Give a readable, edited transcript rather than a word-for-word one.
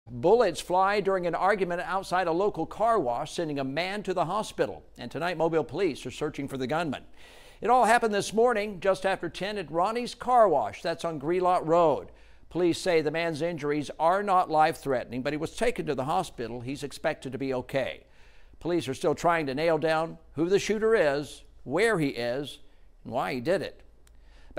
Bullets fly during an argument outside a local car wash, sending a man to the hospital. And tonight, Mobile police are searching for the gunman. It all happened this morning just after 10 at Ronnie's Car Wash. That's on Greenlaw Road. Police say the man's injuries are not life-threatening, but he was taken to the hospital. He's expected to be okay. Police are still trying to nail down who the shooter is, where he is, and why he did it.